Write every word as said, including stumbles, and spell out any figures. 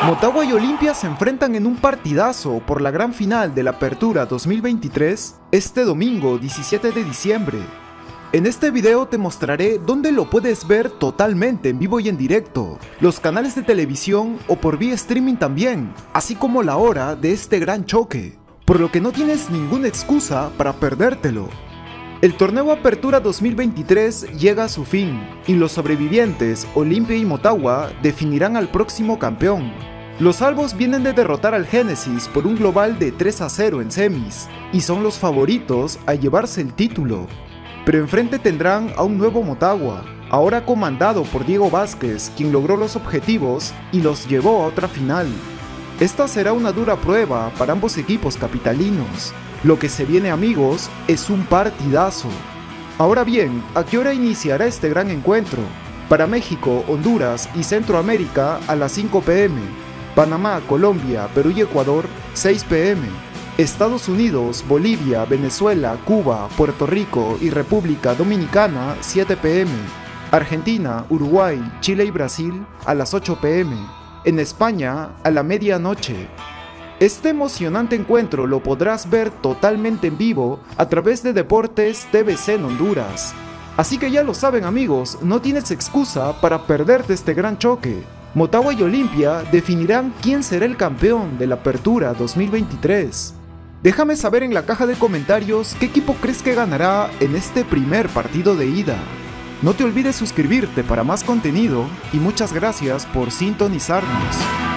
Motagua y Olimpia se enfrentan en un partidazo por la gran final de la Apertura dos mil veintitrés este domingo diecisiete de diciembre. En este video te mostraré dónde lo puedes ver totalmente en vivo y en directo, los canales de televisión o por vía streaming también, así como la hora de este gran choque, por lo que no tienes ninguna excusa para perdértelo. El torneo Apertura dos mil veintitrés llega a su fin y los sobrevivientes Olimpia y Motagua definirán al próximo campeón. Los albos vienen de derrotar al Génesis por un global de tres a cero en semis y son los favoritos a llevarse el título. Pero enfrente tendrán a un nuevo Motagua, ahora comandado por Diego Vázquez, quien logró los objetivos y los llevó a otra final. Esta será una dura prueba para ambos equipos capitalinos. Lo que se viene, amigos, es un partidazo. Ahora bien, ¿a qué hora iniciará este gran encuentro? Para México, Honduras y Centroamérica a las cinco pe eme, Panamá, Colombia, Perú y Ecuador seis pe eme, Estados Unidos, Bolivia, Venezuela, Cuba, Puerto Rico y República Dominicana siete pe eme, Argentina, Uruguay, Chile y Brasil a las ocho pe eme, en España a la medianoche. Este emocionante encuentro lo podrás ver totalmente en vivo a través de Deportes te ve ce en Honduras. Así que ya lo saben, amigos, no tienes excusa para perderte este gran choque. Motagua y Olimpia definirán quién será el campeón de la Apertura dos mil veintitrés. Déjame saber en la caja de comentarios qué equipo crees que ganará en este primer partido de ida. No te olvides suscribirte para más contenido y muchas gracias por sintonizarnos.